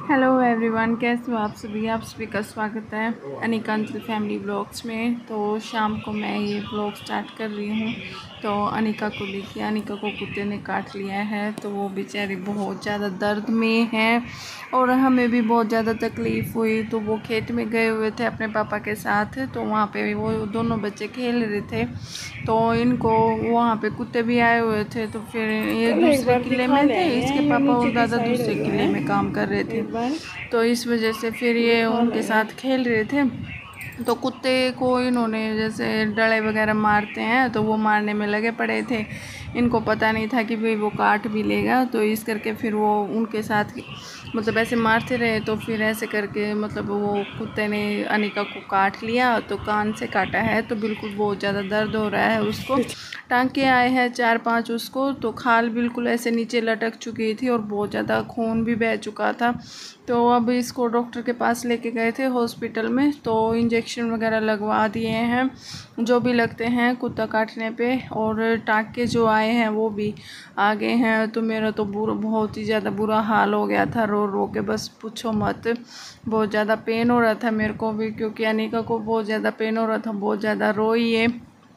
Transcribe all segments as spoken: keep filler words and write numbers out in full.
Hello everyone, कैसे हो आप सभी। आप सभी का स्वागत है अनिका अंचल फैमिली ब्लॉग्स में। तो शाम को मैं ये ब्लॉग स्टार्ट कर रही हूँ। तो अनिका को देखिए, अनिका को कुत्ते ने काट लिया है, तो वो बेचारी बहुत ज़्यादा दर्द में है और हमें भी बहुत ज़्यादा तकलीफ़ हुई। तो वो खेत में गए हुए थे अपने पापा के साथ, तो वहाँ पे वो दोनों बच्चे खेल रहे थे। तो इनको वहाँ पे कुत्ते भी आए हुए थे, तो फिर ये दूसरे किले में थे, इसके पापा और दादा दूसरे किले में काम कर रहे थे। तो इस वजह से फिर ये उनके साथ खेल रहे थे। तो कुत्ते को इन्होंने जैसे डले वगैरह मारते हैं, तो वो मारने में लगे पड़े थे। इनको पता नहीं था कि भाई वो काट भी लेगा, तो इस करके फिर वो उनके साथ मतलब ऐसे मारते रहे। तो फिर ऐसे करके मतलब वो कुत्ते ने अनिका को काट लिया, तो कान से काटा है, तो बिल्कुल बहुत ज़्यादा दर्द हो रहा है उसको। टांके आए हैं चार पांच उसको, तो खाल बिल्कुल ऐसे नीचे लटक चुकी थी और बहुत ज़्यादा खून भी बह चुका था। तो अब इसको डॉक्टर के पास लेके गए थे हॉस्पिटल में, तो इंजेक्शन वगैरह लगवा दिए हैं जो भी लगते हैं कुत्ता काटने पे, और टाँके जो आए हैं वो भी आ गए हैं। तो मेरा तो बुरा बहुत ही ज़्यादा बुरा हाल हो गया था, रो रो के बस पूछो मत। बहुत ज़्यादा पेन हो रहा था मेरे को भी, क्योंकि अनिका को बहुत ज़्यादा पेन हो रहा था, बहुत ज़्यादा रोई है।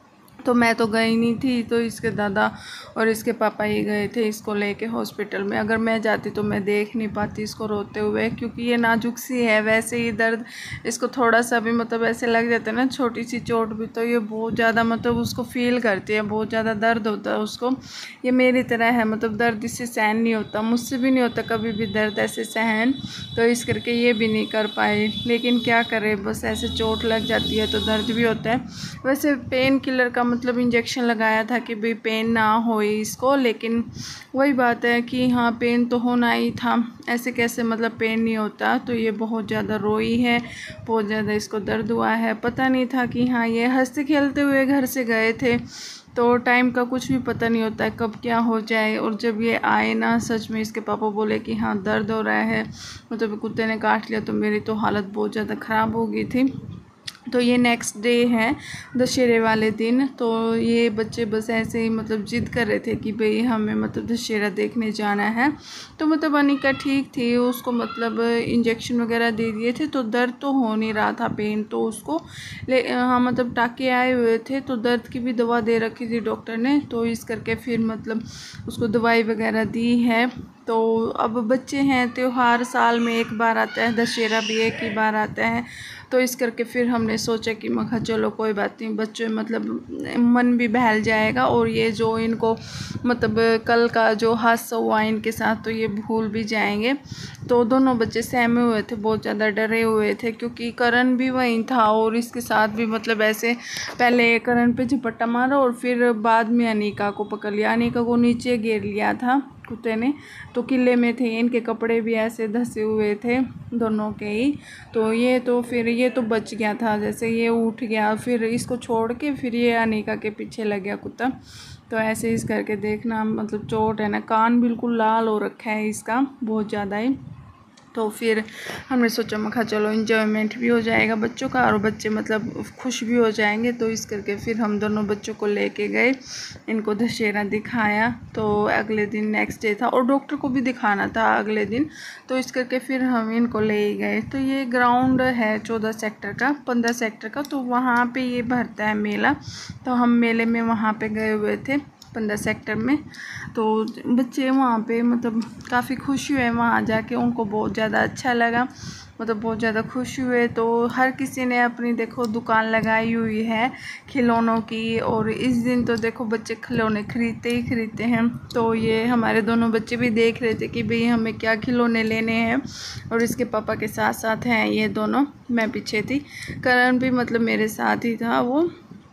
तो मैं तो गई नहीं थी, तो इसके दादा और इसके पापा ही गए थे इसको लेके हॉस्पिटल में। अगर मैं जाती तो मैं देख नहीं पाती इसको रोते हुए, क्योंकि ये नाजुक सी है। वैसे ही दर्द इसको थोड़ा सा भी मतलब ऐसे लग जाता है ना, छोटी सी चोट भी, तो ये बहुत ज़्यादा मतलब उसको फील करती है, बहुत ज़्यादा दर्द होता है उसको। ये मेरी तरह है, मतलब दर्द इससे सहन नहीं होता, मुझसे भी नहीं होता कभी भी दर्द ऐसे सहन। तो इस करके ये भी नहीं कर पाई, लेकिन क्या करें, बस ऐसे चोट लग जाती है तो दर्द भी होता है। वैसे पेन किलर का मतलब इंजेक्शन लगाया था कि भाई पेन ना हो इसको, लेकिन वही बात है कि हाँ पेन तो होना ही था, ऐसे कैसे मतलब पेन नहीं होता। तो ये बहुत ज़्यादा रोई है, बहुत ज़्यादा इसको दर्द हुआ है। पता नहीं था कि हाँ ये हंसते खेलते हुए घर से गए थे, तो टाइम का कुछ भी पता नहीं होता है कब क्या हो जाए। और जब ये आए ना, सच में इसके पापा बोले कि हाँ दर्द हो रहा है, मतलब कुत्ते ने काट लिया, तो मेरी तो हालत बहुत ज़्यादा ख़राब हो गई थी। तो ये नेक्स्ट डे है दशहरे वाले दिन। तो ये बच्चे बस ऐसे ही मतलब जिद कर रहे थे कि भाई हमें मतलब दशहरा देखने जाना है। तो मतलब अनिका ठीक थी, उसको मतलब इंजेक्शन वगैरह दे दिए थे, तो दर्द तो हो नहीं रहा था, पेन तो उसको ले हाँ मतलब टाँके आए हुए थे, तो दर्द की भी दवा दे रखी थी डॉक्टर ने। तो इस करके फिर मतलब उसको दवाई वगैरह दी है। तो अब बच्चे हैं, त्यौहार साल में एक बार आता है, दशहरा भी एक ही बार आता है। तो इस करके फिर हमने सोचा कि मैं कहा चलो कोई बात नहीं, बच्चों मतलब मन भी बहल जाएगा, और ये जो इनको मतलब कल का जो हादसा हुआ इनके साथ, तो ये भूल भी जाएंगे। तो दोनों बच्चे सहमे हुए थे, बहुत ज़्यादा डरे हुए थे, क्योंकि करण भी वहीं था और इसके साथ भी मतलब ऐसे पहले करण पे झपट्टा मारा और फिर बाद में अनिका को पकड़ लिया, अनिका को नीचे गिर लिया था कुत्ते ने। तो किले में थे, इनके कपड़े भी ऐसे धंसे हुए थे दोनों के ही। तो ये तो फिर ये तो बच गया था, जैसे ये उठ गया, फिर इसको छोड़ के फिर ये अनिका के पीछे लग गया कुत्ता। तो ऐसे इस करके देखना, मतलब चोट है ना, कान बिल्कुल लाल हो रखा है इसका बहुत ज़्यादा ही। तो फिर हमने सोचा मखा चलो इन्जॉयमेंट भी हो जाएगा बच्चों का, और बच्चे मतलब खुश भी हो जाएंगे। तो इस करके फिर हम दोनों बच्चों को लेके गए, इनको दशहरा दिखाया। तो अगले दिन नेक्स्ट डे था और डॉक्टर को भी दिखाना था अगले दिन, तो इस करके फिर हम इनको ले ही गए। तो ये ग्राउंड है चौदह सेक्टर का, पंद्रह सेक्टर का, तो वहाँ पे ये भरता है मेला। तो हम मेले में वहाँ पे गए हुए थे पंद्रह सेक्टर में। तो बच्चे वहाँ पे मतलब काफ़ी खुश हुए वहाँ जाके, उनको बहुत ज़्यादा अच्छा लगा, मतलब बहुत ज़्यादा खुश हुए। तो हर किसी ने अपनी देखो दुकान लगाई हुई है खिलौनों की, और इस दिन तो देखो बच्चे खिलौने खरीदते ही खरीदते हैं। तो ये हमारे दोनों बच्चे भी देख रहे थे कि भाई हमें क्या खिलौने लेने हैं, और इसके पापा के साथ साथ हैं ये दोनों, मैं पीछे थी, करण भी मतलब मेरे साथ ही था वो।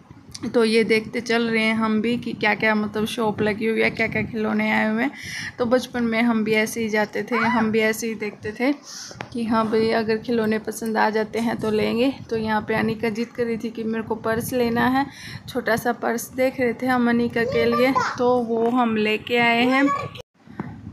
तो ये देखते चल रहे हैं हम भी कि क्या क्या मतलब शॉप लगी हुई है, क्या क्या खिलौने आए हुए हैं। तो बचपन में हम भी ऐसे ही जाते थे, हम भी ऐसे ही देखते थे कि हाँ भाई अगर खिलौने पसंद आ जाते हैं तो लेंगे। तो यहाँ पे अनिका जिद कर रही थी कि मेरे को पर्स लेना है, छोटा सा पर्स देख रहे थे हम अनिका के लिए, तो वो हम लेके आए हैं।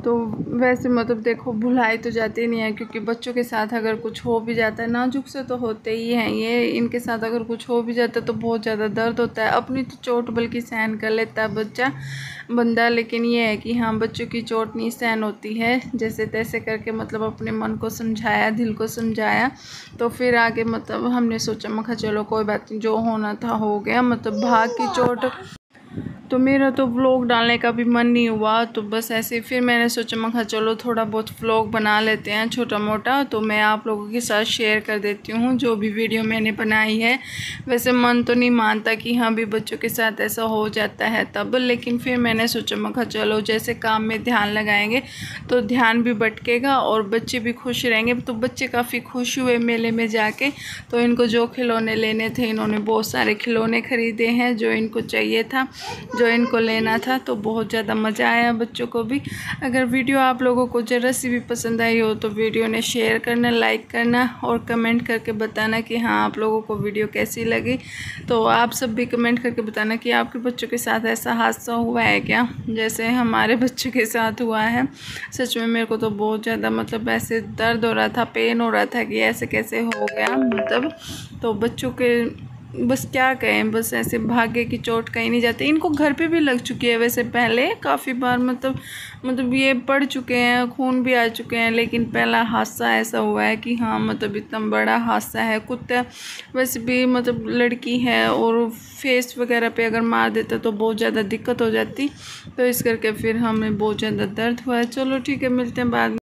तो वैसे मतलब देखो भुलाई तो जाती नहीं है, क्योंकि बच्चों के साथ अगर कुछ हो भी जाता है, नाजुक से तो होते ही हैं ये, इनके साथ अगर कुछ हो भी जाता है तो बहुत ज़्यादा दर्द होता है। अपनी तो चोट बल्कि सहन कर लेता है बच्चा बंदा, लेकिन ये है कि हाँ बच्चों की चोट नहीं सहन होती है। जैसे तैसे करके मतलब अपने मन को समझाया, दिल को समझाया, तो फिर आगे मतलब हमने सोचा मैं कहा चलो कोई बात नहीं, जो होना था हो गया, मतलब भाग की चोट। तो मेरा तो व्लॉग डालने का भी मन नहीं हुआ, तो बस ऐसे फिर मैंने सोचा मैं कहा चलो थोड़ा बहुत व्लॉग बना लेते हैं छोटा मोटा, तो मैं आप लोगों के साथ शेयर कर देती हूँ जो भी वीडियो मैंने बनाई है। वैसे मन तो नहीं मानता कि हाँ भी बच्चों के साथ ऐसा हो जाता है तब, लेकिन फिर मैंने सोचा मैं कहा चलो जैसे काम में ध्यान लगाएंगे तो ध्यान भी भटकेगा और बच्चे भी खुश रहेंगे। तो बच्चे काफ़ी खुश हुए मेले में जाके, तो इनको जो खिलौने लेने थे इन्होंने बहुत सारे खिलौने ख़रीदे हैं जो इनको चाहिए था, जो इनको लेना था। तो बहुत ज़्यादा मज़ा आया बच्चों को भी। अगर वीडियो आप लोगों को ज़रा सी भी पसंद आई हो तो वीडियो ने शेयर करना, लाइक करना और कमेंट करके बताना कि हाँ आप लोगों को वीडियो कैसी लगी। तो आप सब भी कमेंट करके बताना कि आपके बच्चों के साथ ऐसा हादसा हुआ है क्या जैसे हमारे बच्चों के साथ हुआ है। सच में मेरे को तो बहुत ज़्यादा मतलब ऐसे दर्द हो रहा था, पेन हो रहा था कि ऐसे कैसे हो गया मतलब। तो बच्चों के बस क्या कहें, बस ऐसे भाग्य की चोट कहीं नहीं जाती। इनको घर पे भी लग चुकी है वैसे पहले काफ़ी बार, मतलब मतलब ये पड़ चुके हैं, खून भी आ चुके हैं, लेकिन पहला हादसा ऐसा हुआ है कि हाँ मतलब इतना बड़ा हादसा है। कुत्ता वैसे भी मतलब लड़की है और फेस वगैरह पे अगर मार देता तो बहुत ज़्यादा दिक्कत हो जाती, तो इस करके फिर हमें बहुत ज़्यादा दर्द हुआ है। चलो ठीक है, मिलते हैं बाद में।